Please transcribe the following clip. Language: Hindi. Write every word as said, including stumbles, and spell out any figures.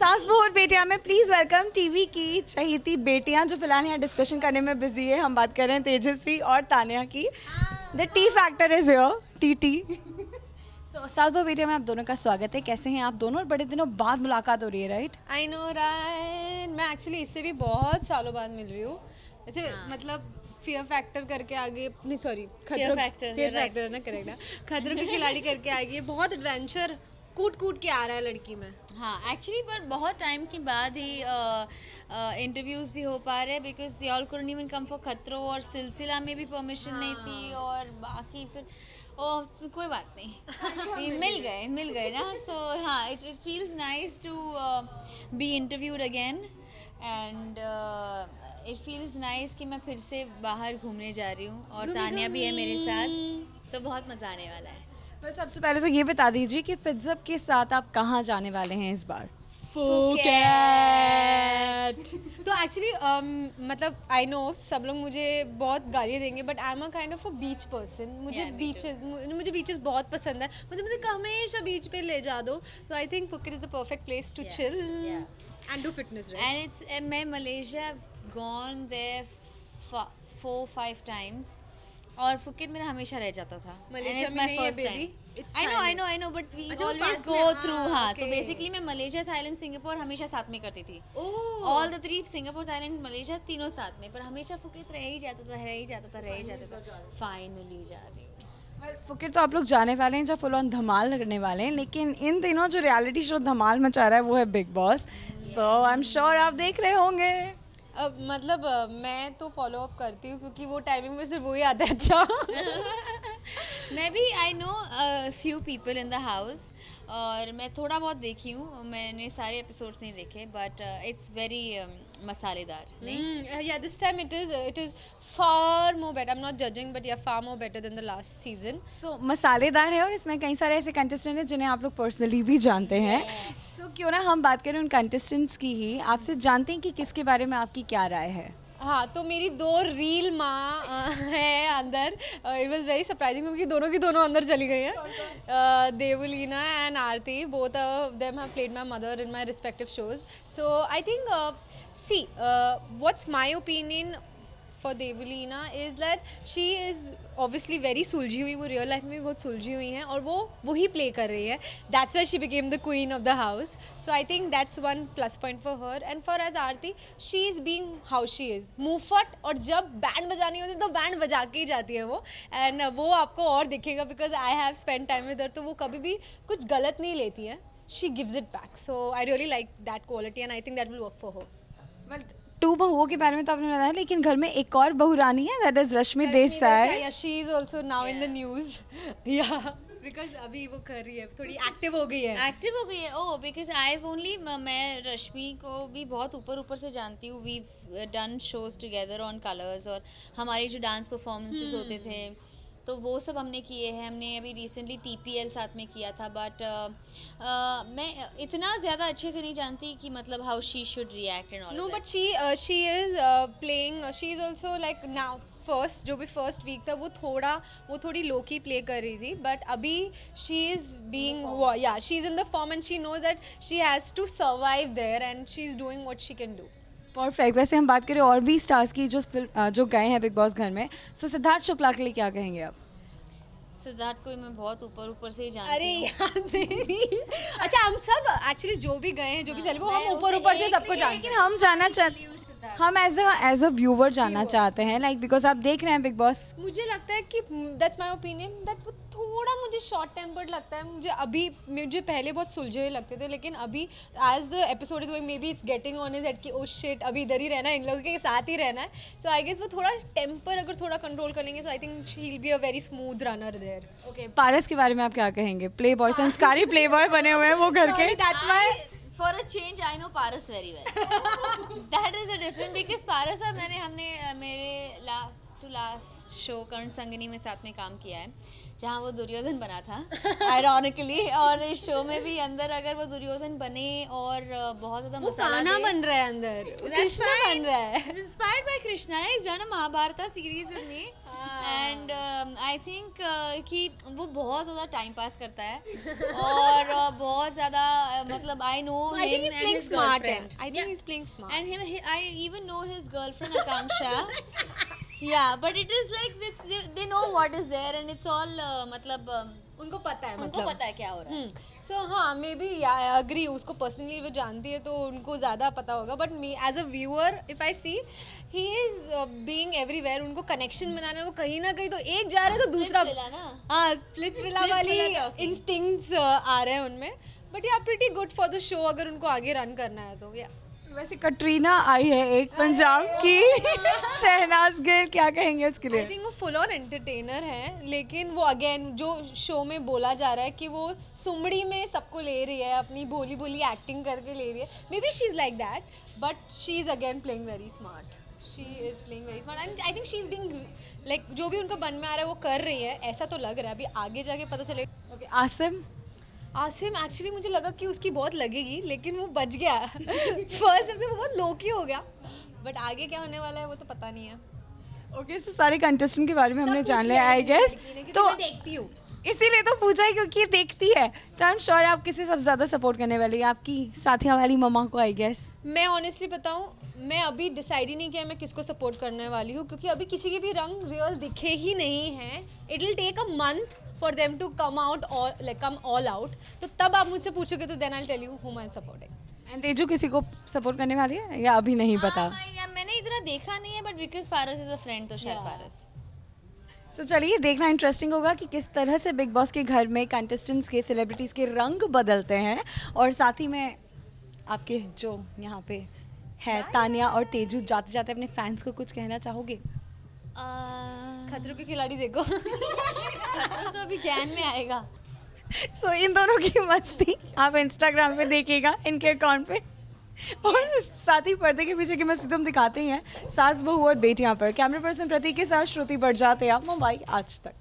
सास बहू और बेटियां में प्लीज वेलकम टीवी की चहेती बेटियां जो फिलहाल यहाँ डिस्कशन करने में बिजी है। हम बात कर रहे हैं तेजस्वी और तान्या की। The T factor is your T T. So सास बहू बेटियां में आप दोनों का स्वागत है। कैसे हैं आप दोनों? और बड़े दिनों बाद मुलाकात हो रही है, राइट? I know right. मैं एक्चुअली इससे भी बहुत सालों बाद मिल रही हूँ। ऐसे मतलब फियर फैक्टर करके आगे, नहीं सॉरी खतरों फैक्टर फियर फैक्टर ना, करेक्ट ना, खतरों के खिलाड़ी करके आएगी। बहुत एडवेंचर कूट कूट के आ रहा है लड़की में। हाँ एक्चुअली पर बहुत टाइम के बाद ही इंटरव्यूज़ भी हो पा रहे हैं, because y'all couldn't even come for खतरों, और सिलसिला में भी परमिशन नहीं थी, और बाकी फिर ओह कोई बात नहीं मिल गए मिल गए ना। सो हाँ, it it feels nice to be interviewed again, and it feels nice कि मैं फिर से बाहर घूमने जा रही हूँ और तान्या भी है मेरे साथ, तो बहुत मज़ा आने वाला है। बस सबसे पहले तो ये बता दीजिए कि फिज़्ज़ब के साथ आप कहाँ जाने वाले हैं इस बार? फुकेट। तो एक्चुअली um, मतलब आई नो सब लोग मुझे बहुत गालियाँ देंगे, but I am a kind of a beach person. मुझे बीचेस मुझे बीचेस बहुत पसंद है। मुझे मुझे हमेशा बीच पे ले जा दो, तो I think Phuket is the perfect place to chill and do fitness. And it's मैं Malaysia gone there four five times, और फुकेट मेरा हमेशा रह जाता था। मलेशिया में नहीं है baby. I know I know I know but we always go through. हाँ, तो बेसिकली मैं मलेशिया, थाईलैंड, सिंगापुर हमेशा साथ में करती थी। All the three, Singapore, Thailand, Malaysia, तीनों साथ में, पर हमेशा फुकेट रह ही जाता था रह ही जाता था रह ही जाता था फाइनली जा रही हूँ। फुकेट तो आप लोग जाने वाले हैं जब फुल ऑन धमाल करने वाले हैं, लेकिन इन दिनों जो रियलिटी शो धमाल मचा रहा है वो है Bigg Boss. So I am sure आप देख रहे होंगे। अब मतलब मैं तो फॉलो अप करती हूँ क्योंकि वो टाइमिंग में सिर्फ वही आता है। अच्छा मैं भी I know few people in the house, और मैं थोड़ा बहुत देखी हूँ, मैंने सारे एपिसोड्स नहीं देखे, बट इट्स वेरी मसालेदार। नहीं yeah this time it is it is far more better. I am not judging, but yeah far more better than the last season. So मसालेदार है, और इसमें कई सारे ऐसे कंटेस्टेंट हैं जिन्हें आप लोग पर्सनली भी जानते हैं। सो so, क्यों ना हम बात करें उन कंटेस्टेंट्स की ही। आपसे जानते हैं कि किसके बारे में आपकी क्या राय है? हाँ, तो मेरी दो रील माँ है अंदर। इट वाज वेरी सरप्राइजिंग क्योंकि दोनों की दोनों अंदर चली गई हैं। Devoleena and Arti, both of them have played my mother in my respective shows. So I think see what's my opinion for Devoleena is that she is obviously very सुलझी हुई। वो रियल लाइफ में भी बहुत सुलझी हुई हैं, और वो वही प्ले कर रही है। That's why she became the queen of the house. So I think that's one plus point for her. And for as Arti, she is being how she is, मुंहफट, और जब बैंड बजानी होती है तो बैंड बजा के ही जाती है वो। एंड वो आपको और दिखेगा because I have spend time with her. तो वो कभी भी कुछ गलत नहीं लेती है, she gives it back. So I really like that quality and I think that will work for her. Two बहुओं के बारे में तो आपने बताया, लेकिन घर में एक और बहू रानी है, that is Rashmi Desai. She is also now in the news, या बिकॉज अभी वो कर रही है, थोड़ी एक्टिव हो गई है एक्टिव हो गई है ओह बिकॉज आई ओनली मैं रश्मि को भी बहुत ऊपर ऊपर से जानती हूँ। We done shows together on Colors, और हमारे जो डांस परफॉर्मेंसेस होते थे तो वो सब हमने किए हैं। हमने अभी रिसेंटली टी पी एल साथ में किया था, बट uh, uh, मैं इतना ज़्यादा अच्छे से नहीं जानती कि मतलब how she should react and all. No but she she is playing, she is also like now first जो भी फर्स्ट वीक था वो थोड़ा वो थोड़ी लो की प्ले कर रही थी, बट अभी शी इज़ बीइंग या she is in the form and she knows that she has to survive there and she is doing what she can do. Perfect. वैसे हम बात करें और भी स्टार्स की जो जो गए हैं बिग बॉस घर में, सो सिद्धार्थ शुक्ला के लिए क्या कहेंगे आप? सिद्धार्थ को मैं बहुत ऊपर ऊपर से ही जानती अरे यार अच्छा, हम सब एक्चुअली जो भी गए हैं जो भी चले वो हम ऊपर ऊपर से सबको जानते हैं, लेकिन हम जानना चाहते हैं, हम as a as a viewer जानना चाहते हैं, लाइक बिकॉज आप देख रहे हैं बिग बॉस। मुझे लगता है कि दैट्स माय ओपिनियन दैट वो थोड़ा मुझे शॉर्ट टेम्पर्ड लगता है। मुझे अभी मुझे पहले बहुत सुलझे हुए लगते थे, लेकिन अभी as the episode is going maybe it's getting on is at कि ओ शिट अभी इधर ही रहना है, इन लोगों के साथ ही रहना है। सो आई गेस वो थोड़ा टेम्पर अगर थोड़ा कंट्रोल कर लेंगे, so I think he will be a very smooth runner there. Okay, Paras के बारे में आप क्या कहेंगे? प्ले बॉय, संस्कारी प्ले बॉय बने हुए हैं वो घर के। That's why For a change, I know Paras very well. That is a different because Paras और मैंने हमने मेरे last to last show कर्ण संगनी में साथ में काम किया है, जहाँ वो दुर्योधन बना था आयरॉनिकली, और इस शो में भी अंदर अगर वो दुर्योधन बने और बहुत ज़्यादा मसाला कान्हा बन रहा है अंदर, कृष्णा बन रहा है, इंस्पायर्ड बाय कृष्णा है, is done a Mahabharat series with me and I think कि वो बहुत ज़्यादा टाइम पास करता है और uh, बहुत ज़्यादा uh, मतलब I know I think he's playing smart and I think he's playing smart and him he, I even know his girlfriend Akanksha yeah but it is like it's, they, they know what is there and it's all uh, मतलब um, उनको पता है, उनको मतलब पता है क्या हो रहा है. सो हाँ मे बी आई अग्री, उसको पर्सनली वो जानती है तो उनको ज़्यादा पता होगा, but me as a viewer if I see he is being everywhere, उनको कनेक्शन बनाना, वो कहीं ना कहीं तो एक जा रहे हैं तो दूसरा हाँ स्प्लिट्स विला वाली इंस्टिंक्ट्स आ रहे हैं उनमें, but yeah pretty good for the show अगर उनको आगे रन करना है तो या. वैसे कटरीना आई है एक पंजाब की शहनाज गिल, क्या कहेंगे उसके लिए? आई थिंक वो फुल ऑन एंटरटेनर है, लेकिन वो अगेन जो शो में बोला जा रहा है कि वो सुमड़ी में सबको ले रही है, अपनी भोली भोली एक्टिंग करके ले रही है, maybe she is like that but she is again playing very smart, she is playing very smart and I think she is being like जो भी उनको मन में आ रहा है वो कर रही है, ऐसा तो लग रहा है, अभी आगे जाके पता चलेगा. ओके, आसिम आसिम एक्चुअली मुझे लगा कि उसकी बहुत लगेगी लेकिन वो बच गया फर्स्ट हफ्ते वो बहुत लो की हो गया, बट आगे क्या होने वाला है वो तो पता नहीं है. ओके, सो सारे कंटेस्टेंट के बारे में हमने जान लिया आई गेस, तो मैं देखती हूँ इसीलिए तो पूछा है क्योंकि ये देखती है, तो आई एम श्योर आप किसी सबसे ज़्यादा सपोर्ट करने वाली है, आपकी साथिया वाली मम्मा को आई गेस. मैं ऑनेस्टली बताऊँ, मैं अभी डिसाइड ही नहीं किया मैं किसको सपोर्ट करने वाली हूँ, क्योंकि अभी किसी के भी रंग रियल दिखे ही नहीं हैं. It will take a month for them to come out और लाइक कम ऑल आउट, तो तब आप मुझसे पूछोगे तो then I will tell you whom I am supporting. And Teju किसी को सपोर्ट करने वाली है या अभी नहीं पता? या मैंने इतना देखा नहीं है but because Paras is a friend तो शायद पारस. तो चलिए देखना इंटरेस्टिंग होगा कि किस तरह से बिग बॉस के घर में कंटेस्टेंट्स के, सेलिब्रिटीज़ के रंग बदलते हैं, और साथ ही में आपके जो यहाँ पे है तानिया और तेजू, जाते जाते अपने फैंस को कुछ कहना चाहोगे? खतरों के खिलाड़ी देखो खतरों तो अभी जैन में आएगा. सो so, इन दोनों की मस्ती आप इंस्टाग्राम पे देखिएगा इनके अकाउंट पे, और साथ ही पर्दे के पीछे की मस्ती तो हम दिखाते ही हैं सास बहू और बेटियां पर. कैमरा पर्सन प्रतीक के साथ श्रुति बढ़ जाते हैं, आप मुंबई आज तक.